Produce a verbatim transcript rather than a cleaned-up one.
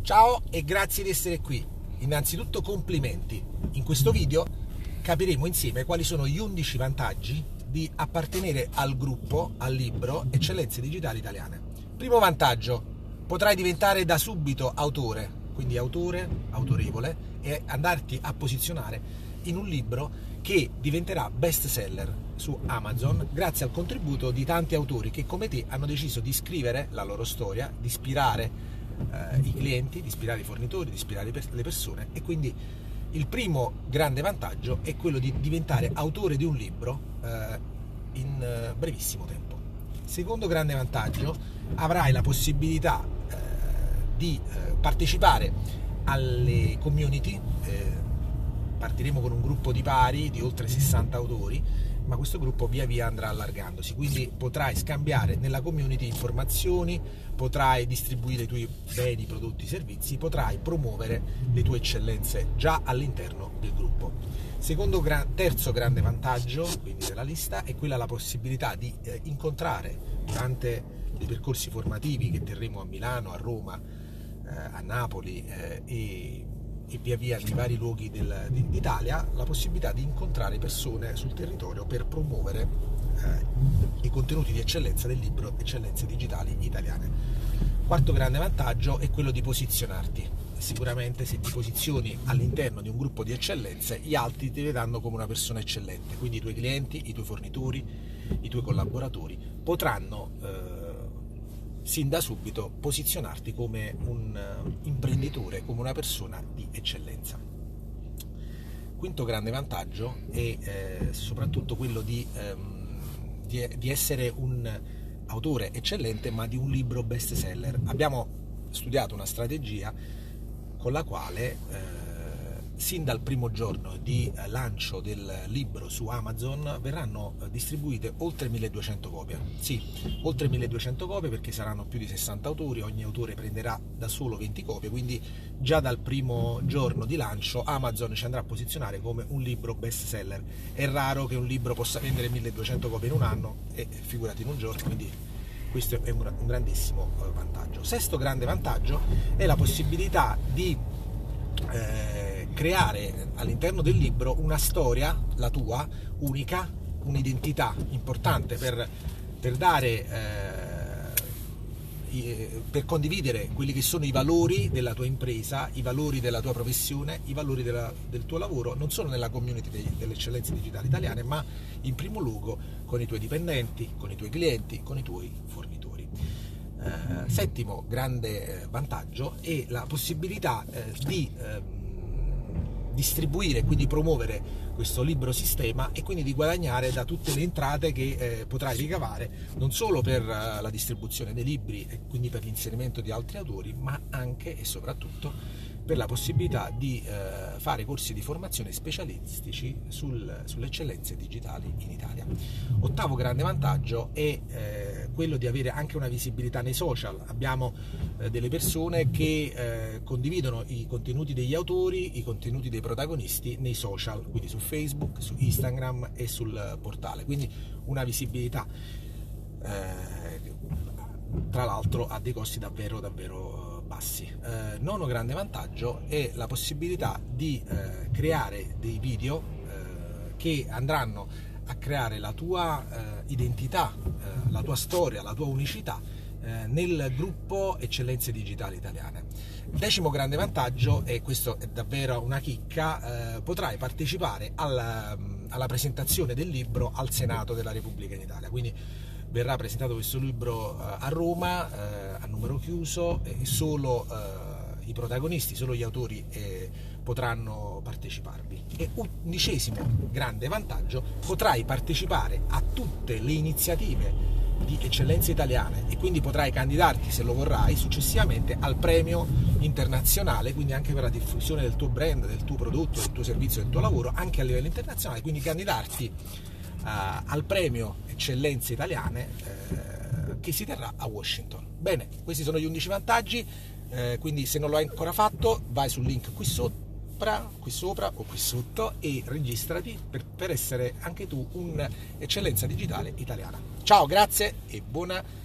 Ciao e grazie di essere qui. Innanzitutto complimenti. In questo video capiremo insieme quali sono gli undici vantaggi di appartenere al gruppo, al libro Eccellenze Digitali Italiane. Primo vantaggio: potrai diventare da subito autore, quindi autore, autorevole, e andarti a posizionare in un libro che diventerà best seller su Amazon grazie al contributo di tanti autori che come te hanno deciso di scrivere la loro storia, di ispirare eh, i clienti, di ispirare i fornitori, di ispirare le persone. E quindi il primo grande vantaggio è quello di diventare autore di un libro eh, in eh, brevissimo tempo. Secondo grande vantaggio: avrai la possibilità eh, di eh, partecipare alle community. eh, Partiremo con un gruppo di pari di oltre sessanta autori, ma questo gruppo via via andrà allargandosi, quindi potrai scambiare nella community informazioni, potrai distribuire i tuoi beni, prodotti, servizi, potrai promuovere le tue eccellenze già all'interno del gruppo. Secondo, terzo grande vantaggio, quindi della lista, è quella la possibilità di eh, incontrare durante dei percorsi formativi che terremo a Milano, a Roma, eh, a Napoli eh, e e via via nei vari luoghi del, d'Italia, la possibilità di incontrare persone sul territorio per promuovere eh, i contenuti di eccellenza del libro Eccellenze Digitali Italiane. Quarto grande vantaggio è quello di posizionarti. Sicuramente se ti posizioni all'interno di un gruppo di eccellenze, gli altri ti vedranno come una persona eccellente, quindi i tuoi clienti, i tuoi fornitori, i tuoi collaboratori potranno eh, sin da subito posizionarti come un imprenditore, come una persona di eccellenza. Quinto grande vantaggio è eh, soprattutto quello di, ehm, di, di essere un autore eccellente, ma di un libro best seller. Abbiamo studiato una strategia con la quale eh, sin dal primo giorno di lancio del libro su Amazon verranno distribuite oltre milleduecento copie. Sì, oltre milleduecento copie, perché saranno più di sessanta autori, ogni autore prenderà da solo venti copie, quindi già dal primo giorno di lancio Amazon ci andrà a posizionare come un libro best seller. È raro che un libro possa vendere milleduecento copie in un anno, e figurati in un giorno, quindi questo è un grandissimo vantaggio. Sesto grande vantaggio è la possibilità di eh, creare all'interno del libro una storia, la tua, unica, un'identità importante per, per dare, eh, per condividere quelli che sono i valori della tua impresa, i valori della tua professione, i valori della, del tuo lavoro, non solo nella community dei, delle eccellenze digitali italiane, ma in primo luogo con i tuoi dipendenti, con i tuoi clienti, con i tuoi fornitori. Eh, settimo grande vantaggio è la possibilità eh, di eh, distribuire, quindi promuovere questo libro sistema, e quindi di guadagnare da tutte le entrate che eh, potrai ricavare non solo per uh, la distribuzione dei libri e quindi per l'inserimento di altri autori, ma anche e soprattutto per la possibilità di eh, fare corsi di formazione specialistici sul, sulle eccellenze digitali in Italia. Ottavo grande vantaggio è eh, quello di avere anche una visibilità nei social. Abbiamo eh, delle persone che eh, condividono i contenuti degli autori, i contenuti dei protagonisti nei social, quindi su Facebook, su Instagram e sul portale, quindi una visibilità eh, tra l'altro a dei costi davvero davvero bassi. Eh, nono grande vantaggio è la possibilità di eh, creare dei video eh, che andranno a creare la tua eh, identità, eh, la tua storia, la tua unicità eh, nel gruppo Eccellenze Digitali Italiane. Decimo grande vantaggio, e questo è davvero una chicca, eh, potrai partecipare alla, alla presentazione del libro al Senato della Repubblica in Italia, quindi verrà presentato questo libro a Roma eh, a numero chiuso, e solo eh, i protagonisti, solo gli autori eh, potranno parteciparvi. E undicesimo grande vantaggio: potrai partecipare a tutte le iniziative di eccellenze italiane, e quindi potrai candidarti, se lo vorrai, successivamente al premio internazionale, quindi anche per la diffusione del tuo brand, del tuo prodotto, del tuo servizio, del tuo lavoro anche a livello internazionale, quindi candidarti Uh, al premio Eccellenze Italiane uh, che si terrà a Washington. Bene, questi sono gli undici vantaggi, uh, quindi se non lo hai ancora fatto vai sul link qui sopra, qui sopra o qui sotto e registrati per, per essere anche tu un'eccellenza digitale italiana. Ciao, grazie e buona